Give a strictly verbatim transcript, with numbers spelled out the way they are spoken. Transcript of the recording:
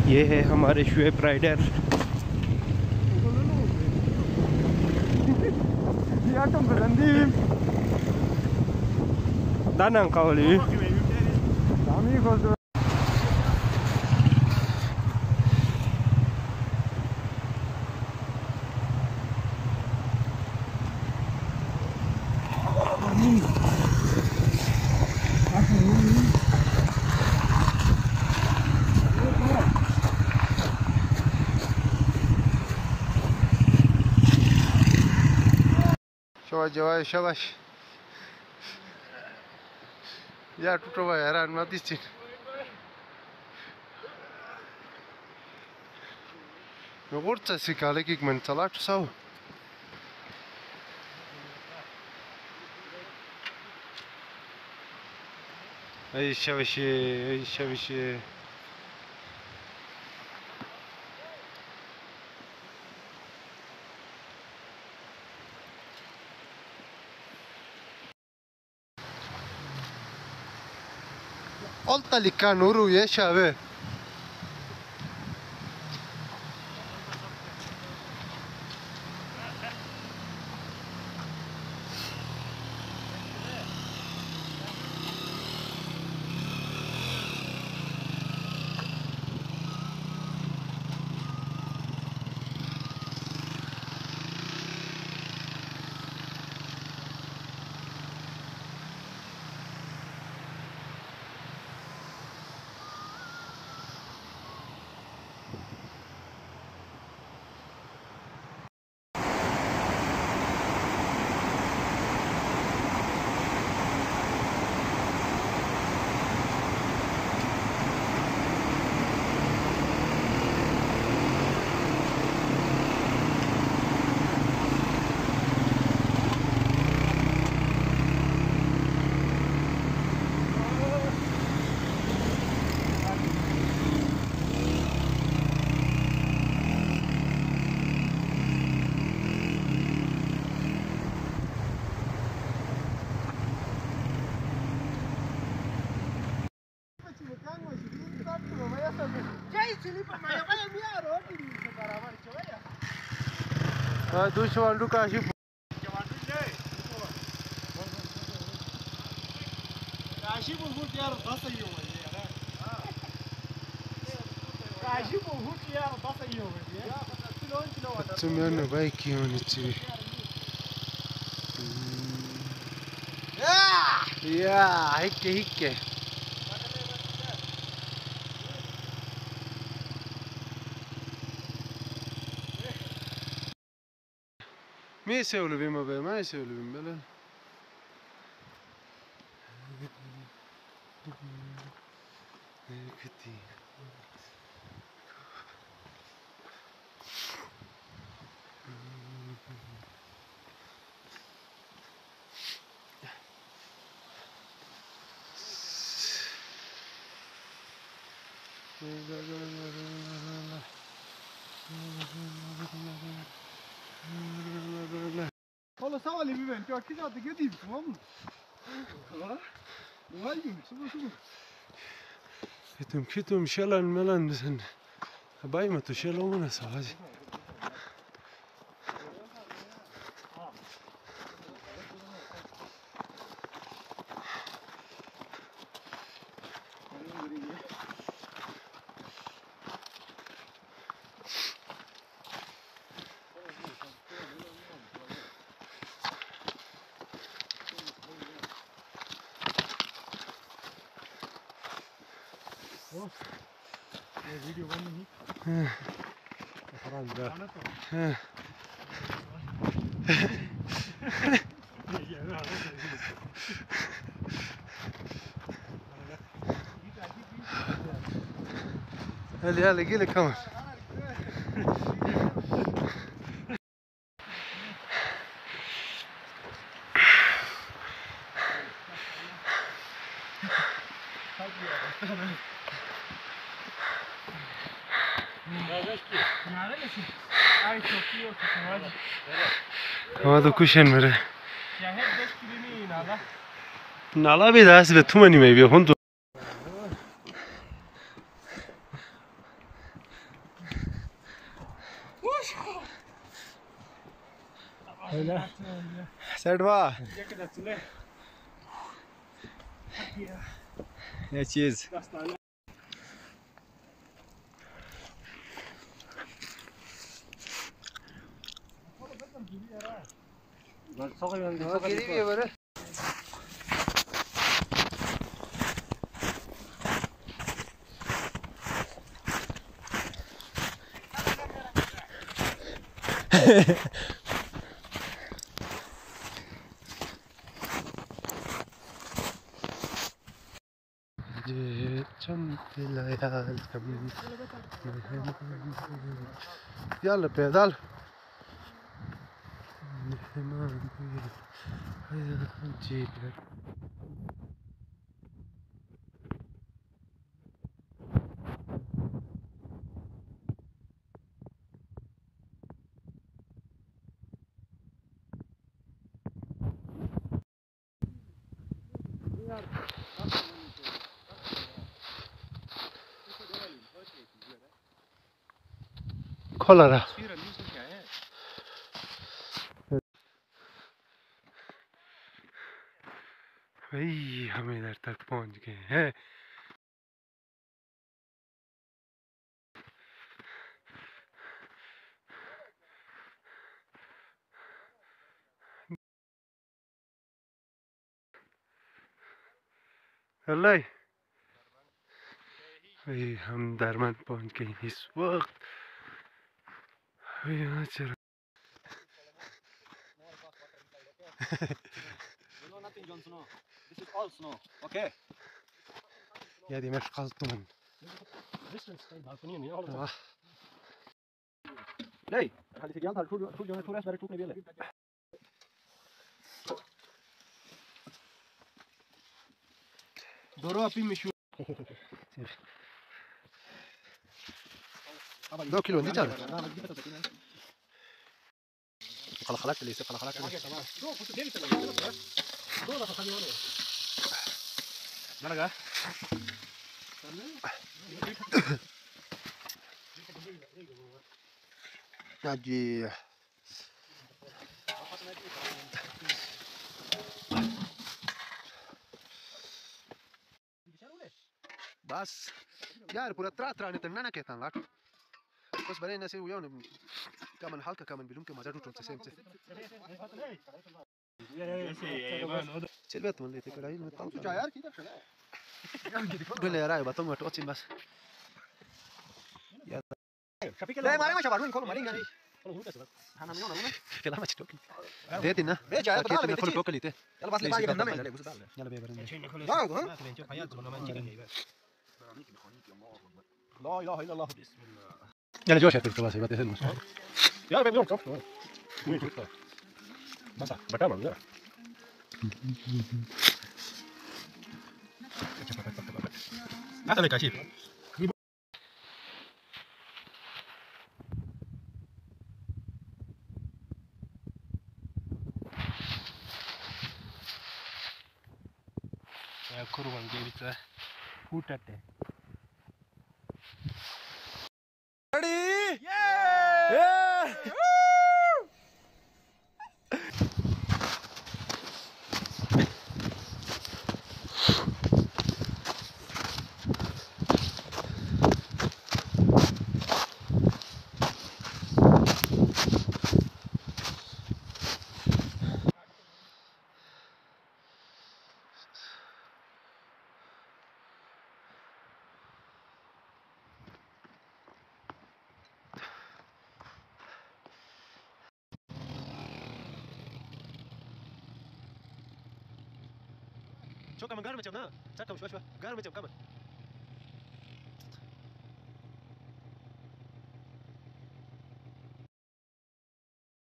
ये है हमारे शुएब राइडर। दानंग कावली Yavaş yavaş yavaş. Ya tutuva yaran mati için. Ne kurtsa sikale ki men salak sav. Ay şavaşı, ay şavaşı. Alta likan uru yaşa be. Ha tu şuandu kaşı. Kaşı bu bu yar nasıl yiyor ya? Kaşı bu bu yar nasıl yiyor ya? Kilo kilo var. Tümünü belki onu çivi. Ya! Ya, hikke hikke. Me söyleyeyim abi, me söyleyeyim böyle. Kötü. Valla sağ ol bir ben. Ya ki zaten gideyim tamam mı? Ha? Vay mı? Sıvı sıvı. Kitum kitum şalan melan sen. Bayma tu şalomuna savaş. Video var mı? He. Falan da. He. Hadi hadi gel kamer. هذا كوشن مره. نالا بيد هست به تو منی میبی هندو. سردوا یه چیز يلا بيدال cholera भाई हम इधर तक पहुंच गए हैं। अल्लाह भाई हम दरमन पहुंच गए इस वक्त। यहाँ चल يا دي مش خلطون Nej, jag hade lite grann här. Tog tog jag tog rätt där tog ni ville. دورو أبي مشو دو كيلو دي جاب خلاص خلاص اللي خلاص خلاص Mana نجي بس यार पूरा त्रा त्रा नहीं तन्ना ना कहता लाट बस बने ना से वो यार كمان حلقة كمان بدون كم مزاج وتروح تسمع سلبت من اللي تكره هاي المطعم جايار كده بلا يا راي بطل ما توصي بس يا لا ما ما شباب كلهم مالين يعني انا مليون انا كلام ما تشوك ديتنا بيجا كيف نفل توكل يته يلا بس باقي بنام يلا بيبرن لا اله الا الله يلا جوش هتك خلاص يبقى تهمش يلا بيبيون شفت وين شفت بس بتعمل لا هذا اللي كاشيف يا كروان جيبت فوتته Ready? Yeah! Yeah! شو كمان قارمة جمنا، سكم شوي شوي، قارمة جم كمان.